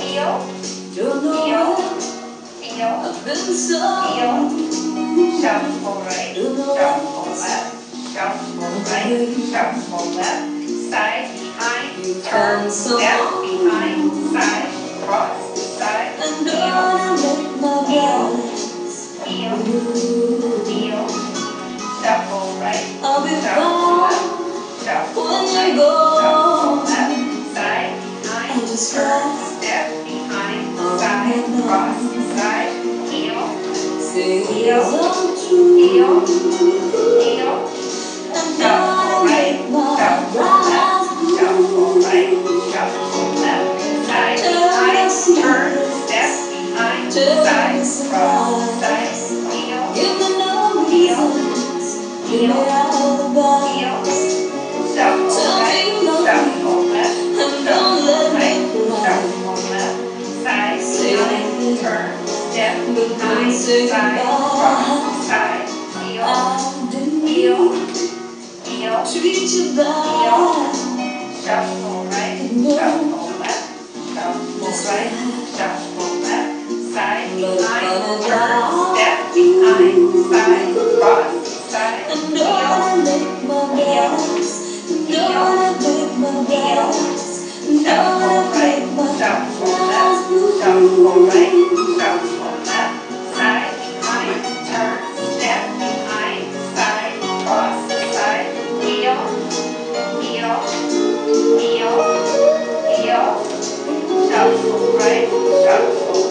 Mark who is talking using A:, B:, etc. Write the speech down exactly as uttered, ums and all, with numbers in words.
A: heel,
B: Don't know
A: heel,
B: why
A: heel,
B: I've been so
A: heel, shuffle right, shuffle left, shuffle right, shuffle left, side, behind, turn, step, behind, side, cross, side,
B: and
A: heel,
B: gonna make my
A: heel,
B: balance.
A: heel, heel, shuffle right,
B: I'll be
A: shuffle
B: fine
A: left, shuffle
B: when you
A: right,
B: go.
A: shuffle left, side, behind,
B: I just
A: turn,
B: fly
A: step, behind,
B: all
A: side,
B: night
A: cross,
B: long.
A: side, heel,
B: Say
A: heel,
B: it's all true.
A: heel, heel,
B: I'm
A: shuffle
B: gonna
A: right,
B: make my
A: shuffle left,
B: rise
A: shuffle
B: blue.
A: right, shuffle left, side,
B: Turn
A: behind,
B: the
A: turn,
B: secrets,
A: step, behind,
B: turn the
A: side, cross, side,
B: surprise.
A: heel,
B: Give me no
A: heel,
B: reasons, give me
A: heel,
B: alibis.
A: heel, shuffle
B: Tell
A: right,
B: me you love me,
A: shuffle left,
B: and don't
A: shuffle
B: let
A: right,
B: me cry.
A: shuffle left, side,
B: Say
A: behind,
B: it,
A: turn, step,
B: but don't
A: behind,
B: say
A: side,
B: goodbye.
A: cross, side, heel,
B: I didn't
A: heel, heel,
B: treat you bad.
A: shuffle right,
B: No,
A: shuffle left, shuffle right, shuffle left, side,
B: but
A: behind,
B: gonna
A: turn,
B: die.
A: step, behind, side, cross, side,
B: And
A: heel,
B: gonna make my
A: heel,
B: balance.
A: heel,
B: Gonna make my
A: heel,
B: balance.
A: shuffle
B: Gonna
A: right,
B: make my
A: shuffle
B: rise
A: left,
B: blue.
A: shuffle right, shuffle left, side, behind, turn, step, behind, side, cross, side, heel, heel, heel, heel, shuffle right, shuffle